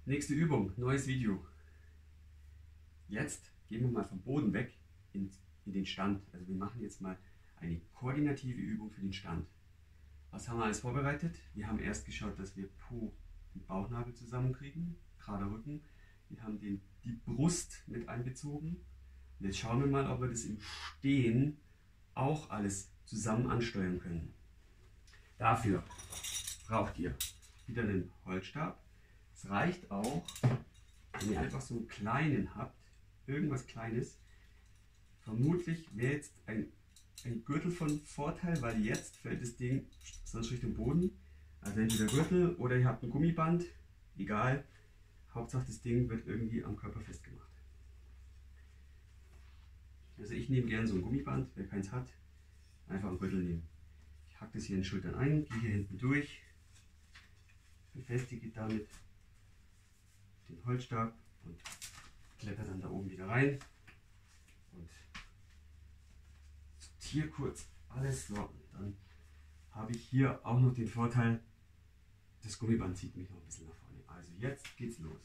Nächste Übung, neues Video. Jetzt gehen wir mal vom Boden weg in den Stand. Also wir machen jetzt mal eine koordinative Übung für den Stand. Was haben wir alles vorbereitet? Wir haben erst geschaut, dass wir Po und Bauchnabel zusammenkriegen, gerader Rücken. Wir haben die Brust mit einbezogen. Und jetzt schauen wir mal, ob wir das im Stehen auch alles zusammen ansteuern können. Dafür braucht ihr wieder einen Holzstab. Es reicht auch, wenn ihr einfach so einen kleinen habt, irgendwas Kleines. Vermutlich wäre jetzt ein Gürtel von Vorteil, weil jetzt fällt das Ding sonst Richtung Boden. Also entweder Gürtel oder ihr habt ein Gummiband, egal. Hauptsache das Ding wird irgendwie am Körper festgemacht. Also ich nehme gerne so ein Gummiband, wer keins hat, einfach einen Gürtel nehmen. Ich hacke das hier in den Schultern ein, gehe hier hinten durch, befestige damit den Holzstab und kletter dann da oben wieder rein und sortiere kurz alles so. Dann habe ich hier auch noch den Vorteil, das Gummiband zieht mich noch ein bisschen nach vorne. Also jetzt geht's los.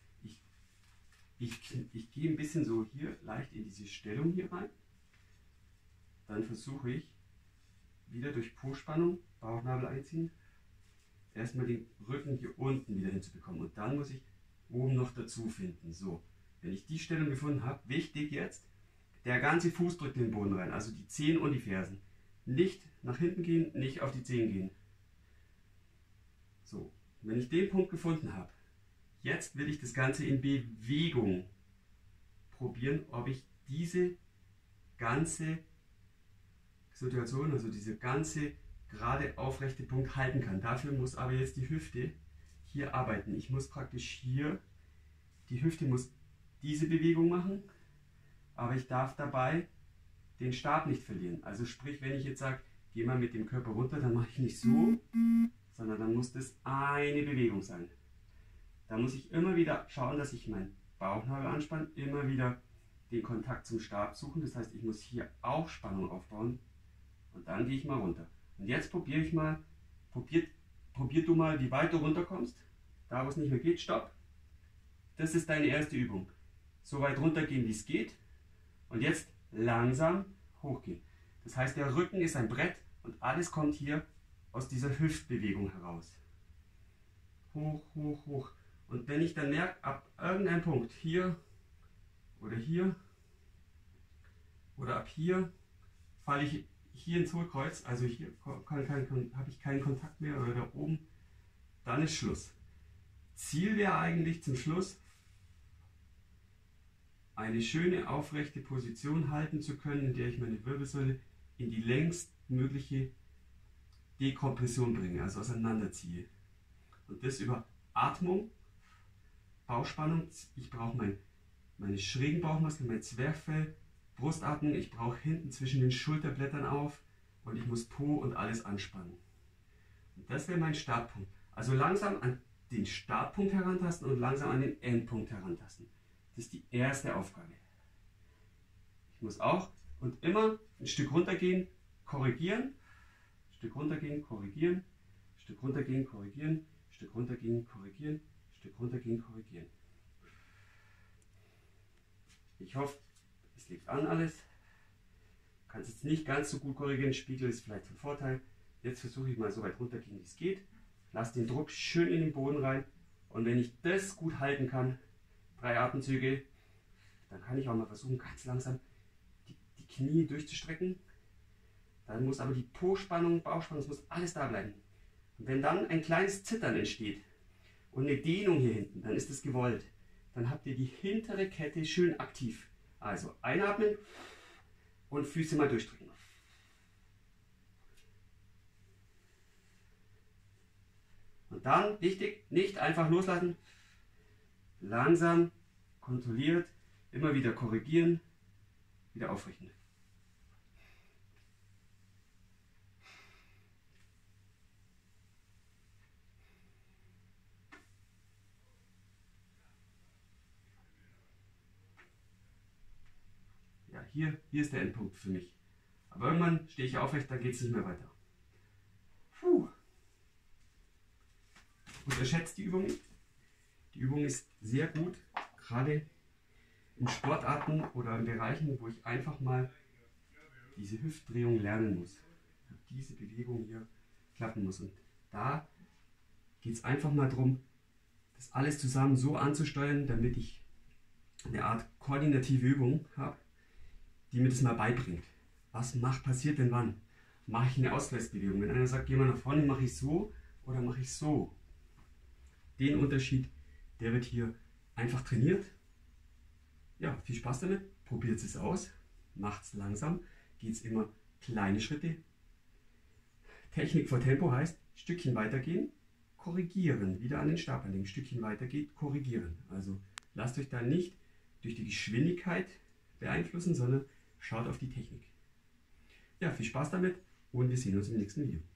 Ich gehe ein bisschen so hier leicht in diese Stellung hier rein. Dann versuche ich wieder durch Po-Spannung, Bauchnabel einziehen, erstmal den Rücken hier unten wieder hinzubekommen. Und dann muss ich oben noch dazu finden. So, wenn ich die Stellung gefunden habe, wichtig jetzt, der ganze Fuß drückt in den Boden rein, also die Zehen und die Fersen. Nicht nach hinten gehen, nicht auf die Zehen gehen. So, wenn ich den Punkt gefunden habe, jetzt will ich das Ganze in Bewegung probieren, ob ich diese ganze Situation, also diese ganze gerade aufrechte Punkt halten kann. Dafür muss aber jetzt die Hüfte hier arbeiten. Ich muss praktisch hier, die Hüfte muss diese Bewegung machen, aber ich darf dabei den Stab nicht verlieren. Also sprich, wenn ich jetzt sage, geh mal mit dem Körper runter, dann mache ich nicht so, sondern dann muss das eine Bewegung sein. Da muss ich immer wieder schauen, dass ich meinen Bauchnabel anspanne, immer wieder den Kontakt zum Stab suchen. Das heißt, ich muss hier auch Spannung aufbauen und dann gehe ich mal runter. Und jetzt probiere ich mal, probier du mal, wie weit du runterkommst. Da wo es nicht mehr geht, stopp. Das ist deine erste Übung. So weit runtergehen, wie es geht. Und jetzt langsam hochgehen. Das heißt, der Rücken ist ein Brett und alles kommt hier aus dieser Hüftbewegung heraus. Hoch, hoch, hoch. Und wenn ich dann merke, ab irgendeinem Punkt, hier oder ab hier, falle ich hier ins Hohlkreuz, also hier habe ich keinen Kontakt mehr oder da oben, dann ist Schluss. Ziel wäre eigentlich zum Schluss, eine schöne aufrechte Position halten zu können, in der ich meine Wirbelsäule in die längstmögliche Dekompression bringe, also auseinanderziehe. Und das über Atmung, Bauchspannung, ich brauche meine schrägen Bauchmuskeln, mein Zwerchfell, Brustatmung, ich brauche hinten zwischen den Schulterblättern auf und ich muss Po und alles anspannen. Und das wäre mein Startpunkt. Also langsam an den Startpunkt herantasten und langsam an den Endpunkt herantasten. Das ist die erste Aufgabe. Ich muss auch und immer ein Stück runtergehen, korrigieren, Stück runtergehen, korrigieren, Stück runtergehen, korrigieren, Stück runtergehen, korrigieren, Stück runtergehen, korrigieren. Ich hoffe, es liegt an alles. Du kannst jetzt nicht ganz so gut korrigieren, Spiegel ist vielleicht von Vorteil. Jetzt versuche ich mal so weit runtergehen, wie es geht. Lass den Druck schön in den Boden rein. Und wenn ich das gut halten kann, 3 Atemzüge, dann kann ich auch mal versuchen, ganz langsam die Knie durchzustrecken. Dann muss aber die Po-Spannung, Bauchspannung, es muss alles da bleiben. Und wenn dann ein kleines Zittern entsteht und eine Dehnung hier hinten, dann ist es gewollt. Dann habt ihr die hintere Kette schön aktiv. Also einatmen und Füße mal durchdrücken. Und dann, wichtig, nicht einfach loslassen, langsam, kontrolliert, immer wieder korrigieren, wieder aufrichten. Ja, hier ist der Endpunkt für mich. Aber irgendwann stehe ich aufrecht, dann geht es nicht mehr weiter. Puh. Unterschätzt die Übung nicht. Die Übung ist sehr gut, gerade in Sportarten oder in Bereichen, wo ich einfach mal diese Hüftdrehung lernen muss. Diese Bewegung hier klappen muss. Und da geht es einfach mal darum, das alles zusammen so anzusteuern, damit ich eine Art koordinative Übung habe, die mir das mal beibringt. Was passiert denn wann? Mache ich eine Ausgleichsbewegung? Wenn einer sagt, geh mal nach vorne, mache ich so oder mache ich so? Den Unterschied, der wird hier einfach trainiert. Ja, viel Spaß damit, probiert es aus, macht es langsam, geht es immer kleine Schritte. Technik vor Tempo heißt, Stückchen weitergehen, korrigieren, wieder an den Stab anlegen, Stückchen weitergeht, korrigieren. Also lasst euch da nicht durch die Geschwindigkeit beeinflussen, sondern schaut auf die Technik. Ja, viel Spaß damit und wir sehen uns im nächsten Video.